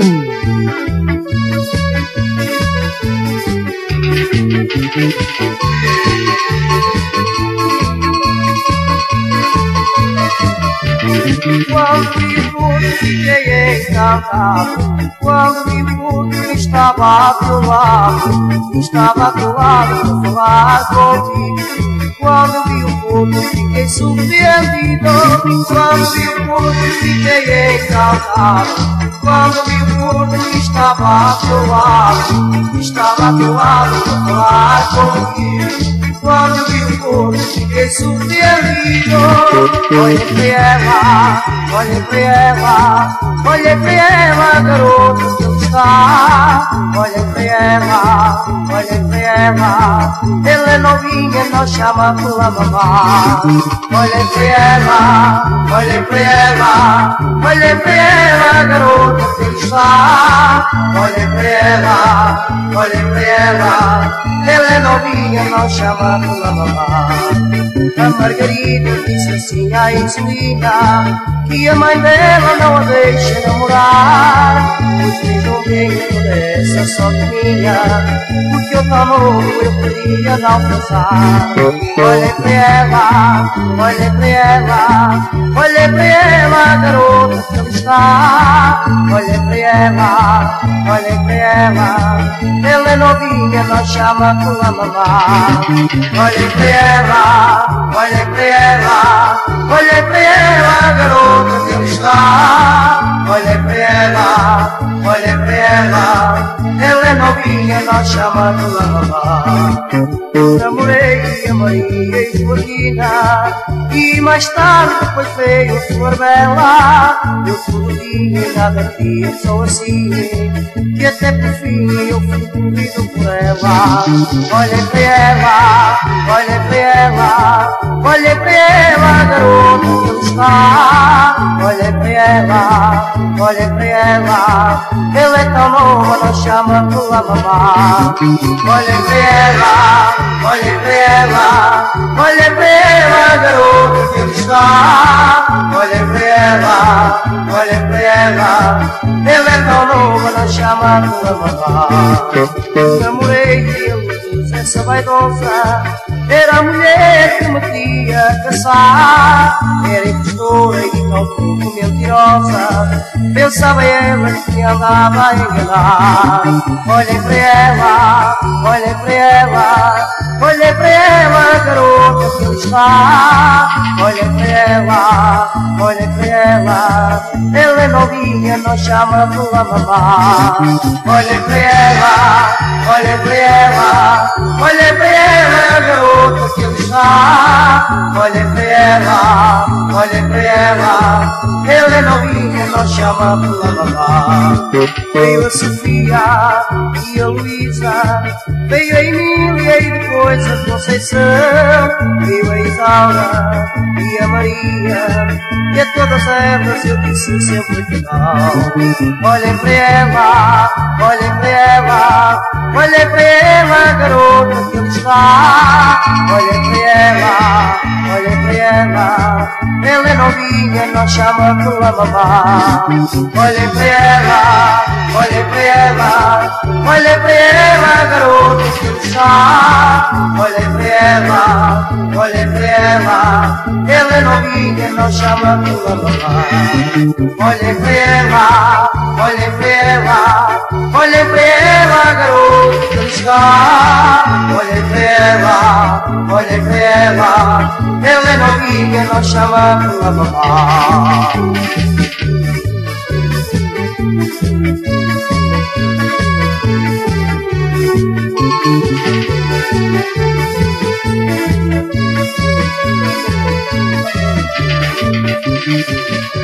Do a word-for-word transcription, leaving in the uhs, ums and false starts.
Quando vi o mundo fiquei encantado, quando vi o mundo estava ao teu lado, estava ao teu lado para falar contigo. Quando vi o mundo fiquei surpreendido, quando vi o mundo fiquei encantado, quando vi o mundo estava ao teu lado, estava ao teu lado para falar contigo. Quando vi o mundo fiquei surpreendido. Olhei para ela, olhei para ela, olhei para ela, garota que ele está. Olhei para ela, olhei para ela, ela é novinha, não chama pela mamá. Olhei para ela, olhei para ela, olhei para ela, garota que ele está. Olhei para ela, olhei para ela, ela é novinha, não chama pela mamá. A Margarida disse assim à Isolina que a mãe dela não a deixa namorar, pois fez um bem dessa sorte minha, porque eu tão novo eu queria não casar. Olhei para ela, olhei para ela, olhei para ela, garota que ele está. Olhei para ela, olhei para ela, ela é novinha, não chama pela mamá. Olhei para ela, olhei para ela, olhei para ela, garota que ele está. Olhei para ela, olhei para ela, ela é novinha, não chama pela mamá. Namorei a Maria e Joaquina e mais tarde depois veio a Flor Bela. Eu tudo tinha e nada queria, só assim, que até por fim eu fui comido por ela. Olhei para ela, olhei para ela, olhei para ela, garota que ele está. Olhei para ela, olhei para ela, ela é tão nova, não chama pela mamá. Olhei para ela, olhei para ela, olhei para ela, garota que ele está. Olhei para ela, olhei para ela, ela é tão nova, não chama pela mamá. Namorei dele, essa vaidosa, era a mulher que me queria caçar. Era impostora e tão pouco mentirosa, pensava ela que me andava a enganar. Olhei para ela, olhei para ela, olhei para ela, garota que ele está. Olhei para ela, olhei para ela, ela é novinha, não chama pela mamá. Olhei para ela, olhei para ela, olhei para ela, garota que ele está. Olhei para ela, olhei para ela, ela é novinha, não chama pela mamá. Veio a Sofia e a Luísa, veio a Emília e depois a Conceição, veio a Isaura e a Maria, e a todas elas eu disse sempre que não. Olhem para ela, olhem para ela, olhem para ela, garota que ele está. Olhem para ela, olhem para ela, ela é novinha, não chama pela mamá. Olhem para ela, olhem para ela, olhem para ela, garota que ele está. Olhem para ela, olhem para ela, ela é novinha, não chama pela mamá. Olhem para ela, olhem para ela, olhem para ela, garota que ele está. Olhem para ela, olhem para ela, ela é novinha, não chama pela mamá. Thank you.